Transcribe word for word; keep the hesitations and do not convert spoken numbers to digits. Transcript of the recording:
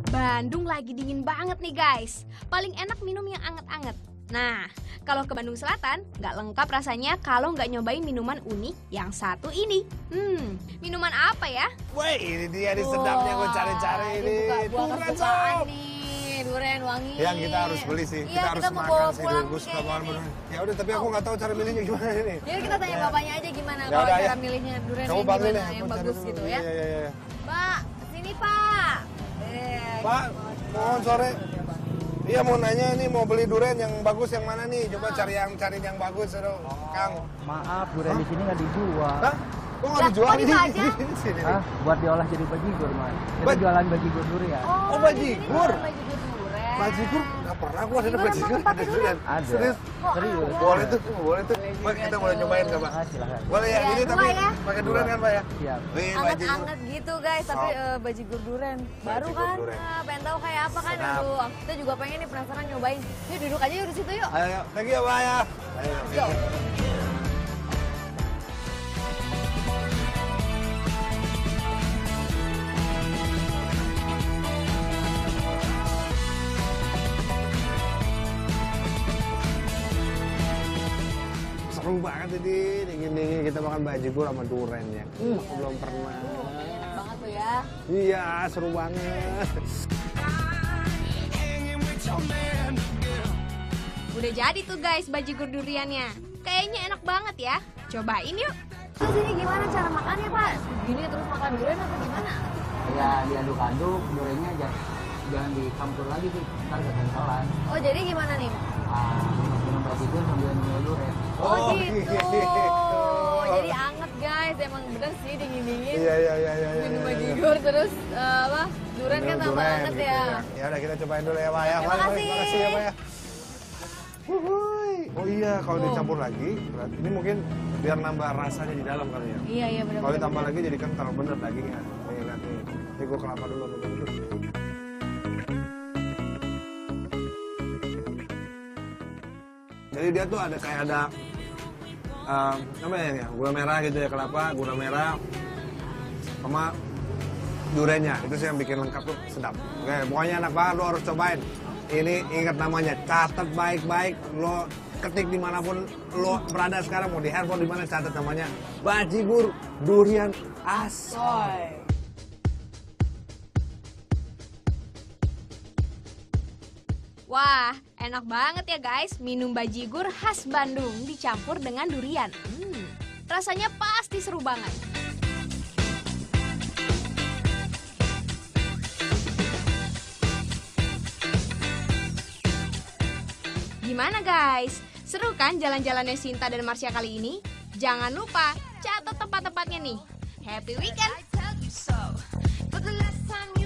Bandung lagi dingin banget nih guys. Paling enak minum yang anget-anget. Nah, kalau ke Bandung Selatan, nggak lengkap rasanya kalau nggak nyobain minuman unik yang satu ini. Hmm, minuman apa ya? Woi, ini dia nih sedapnya gue cari-cari ini. Buka buah kesukaan nih, durian wangi. Yang kita harus beli sih, Iya, kita harus kita mau makan bawa sih. pulang Gue suka kayaknya banget nih. durian. Ya udah, tapi aku nggak tahu cara milihnya gimana ini. Jadi kita tanya bapaknya aja gimana Ya kalau udah, cara ya. milihnya durian Kamu ini bantuin gimana ya, yang aku cari bagus dulu. gitu Iya, ya. iya, iya. Pak, sini Pak. Eh, Pak, mohon sore. Iya mau nanya nih mau beli durian yang bagus yang mana nih? Coba cari yang cari yang bagus, aduh, Kang. Maaf, durian di sini nggak dijual. Hah? Kok nggak Lah, dijual kok ini? dipajang? Di sini. Hah? Buat diolah jadi bajigur, Mas. Kita Baj- jualan bajigur durian. Oh, di bajigur. sini jualan bajigur durian. Bajigur nggak pernah gua ada Bajigur bajigur emang ada pakai durian. Ada. Serius? Kok Serius. ada? Boleh tuh, boleh tuh. Pak, kita boleh nyobain nggak Pak? Ah, silakan. Boleh ya, Ya, ini dua tapi ya. pakai durian kan Pak ya? Siap. Nih bajigur. Anget-anget gitu guys, tapi Oh. eh, bajigur durian baru Bajigur kan, durian. Nah, pengen tahu kayak apa kan, Sedap. aduh kita juga pengen nih penasaran nyobain. Yuk duduk aja yuk di situ yuk. Ayo, ayo. Thank you ya Pak ya. Ayo. Yuk. Seru banget ini, dingin-dingin kita makan bajigur sama durian ya. Hmm, aku belum pernah. Enak banget tuh ya. Iya, seru banget. Udah jadi tuh guys bajigur duriannya. Kayaknya enak banget ya. Cobain yuk. Terus ini gimana cara makannya Pak? Gini terus makan durian atau gimana? Ya diaduk-aduk, duriannya aja. Jangan dicampur lagi sih, ntar kekentelan. Oh jadi gimana nih? Ah, minum bajigur sambil minum durian. Oh, Oh, gitu. gitu. Jadi anget guys, emang bener sih dingin-dingin. Iya, iya, iya, iya. iya, Minum iya. bajigur terus eh, apa? Durian kan tambah Durian, anget gitu ya. Ya udah kita cobain dulu ya Pak ya. Terima Mari, mari, kasih. Makasih ya Pak ya. Wuhui. Oh iya, kalau Oh. dicampur lagi, berarti ini mungkin biar nambah rasanya di dalam kali ya. Iya iya benar. Kalau ditambah lagi jadi kental bener dagingnya. Nih lihat nih. Ini gue kelapa dulu. dulu. Jadi dia tuh ada kayak ada um, apa ya, ya gula merah gitu ya, kelapa, gula merah sama duriannya. Itu sih yang bikin lengkap tuh sedap. Oke, pokoknya enak banget, lo harus cobain. Ini ingat namanya, catat baik-baik, lo ketik dimanapun lo berada sekarang, mau di handphone di mana, catat namanya bajigur durian asoy. Wah, enak banget ya guys. Minum bajigur khas Bandung dicampur dengan durian. Hmm, rasanya pasti seru banget. Gimana guys? Seru kan jalan-jalannya Sinta dan Marsha kali ini? Jangan lupa catat tempat-tempatnya nih. Happy weekend!